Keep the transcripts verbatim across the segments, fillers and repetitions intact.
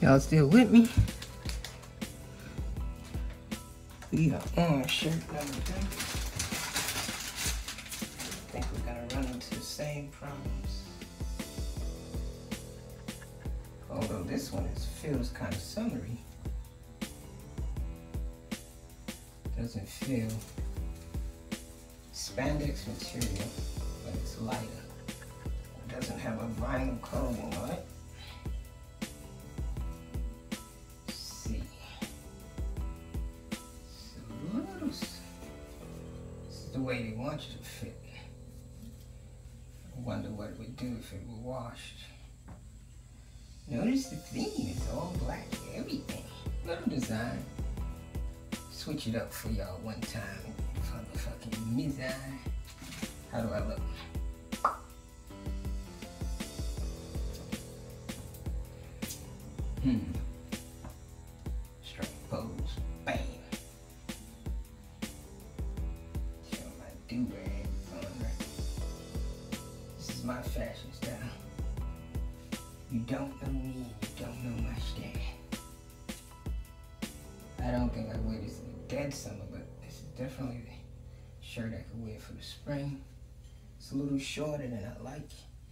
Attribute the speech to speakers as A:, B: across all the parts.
A: Y'all still with me? We are on shirt number three. I think we're gonna run into the same problems. Although this one is, feels kind of summery. Doesn't feel spandex material, but it's lighter. It doesn't have a vinyl coating on it. Let's see. It's a little, this is the way they want you to fit. I wonder what it would do if it were washed. Notice the theme is all black, everything. Little design. Switch it up for y'all one time. Motherfucking mizai. How do I look? Hmm. Straight pose. Bam. Show my do-rag on right. This is my fashion style. You don't know me, you don't know my style. I don't think I wear this in the dead summer, but this is definitely the shirt I could wear for the spring. It's a little shorter than I like.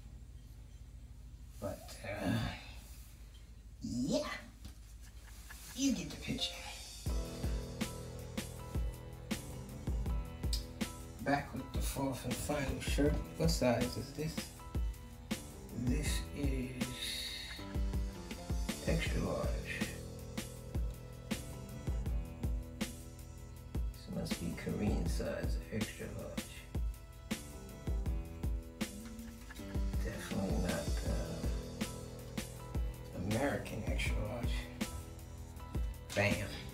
A: But, uh, yeah. You get the picture. Back with the fourth and final shirt. What size is this? This is extra large. This must be Korean size, extra large. Definitely not uh, American extra large. Bam.